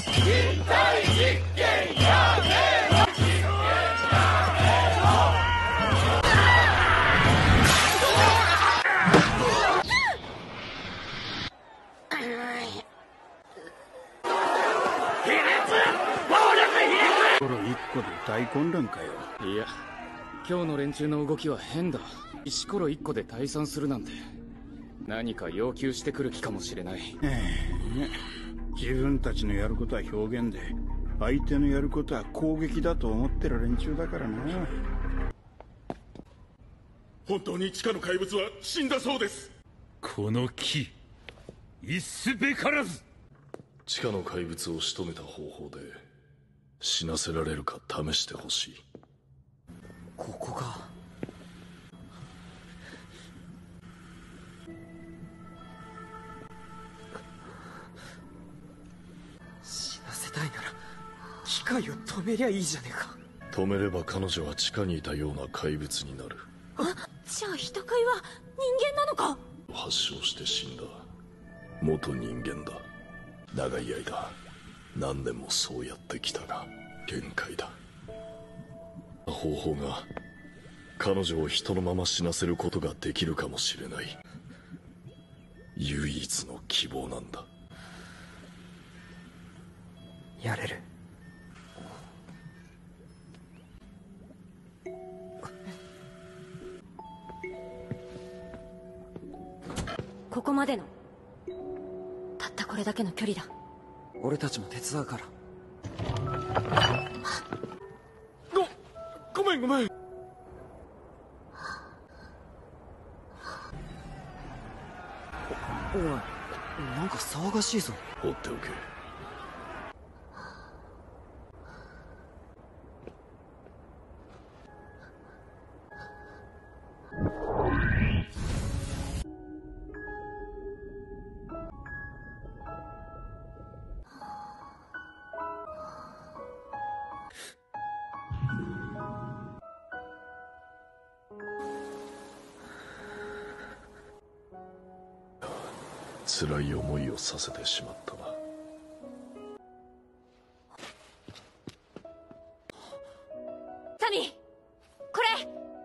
人体実験やめろ。 1個で大混乱かよ。 いや、今日の連中の動きは変だ。石ころ1個で退散するなんて何か要求してくる気かもしれない。 自分たちのやることは表現で、相手のやることは攻撃だと思ってる連中だからな。 本当に地下の怪物は死んだそうです。 この木一すべからず。 地下の怪物を仕留めた方法で死なせられるか試してほしい。 ここが死なせたいなら機械を止めりゃいいじゃねえか。 止めれば彼女は地下にいたような怪物になる。 じゃあ人飼いは人間なのか。 発症して死んだ元人間だ。長い間何年もそうやってきたが限界だ。方法が彼女を人のまま死なせることができるかもしれない。唯一の希望なんだ。 やれる。 ここまでのたったこれだけの距離だ。 俺たちも手伝うから。 ごめん。 おい、なんか騒がしいぞ。 放っておけ。辛い思いをさせてしまったな。 サミー、これ。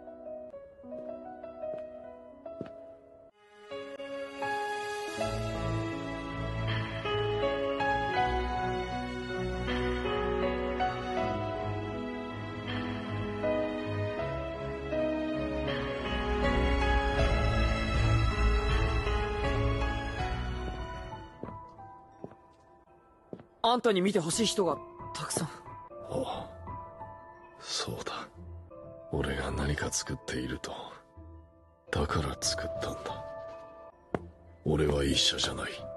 あんたに見てほしい人がたくさん。 ああ、そうだ。俺が何か作っていると。だから作ったんだ。俺は医者じゃない。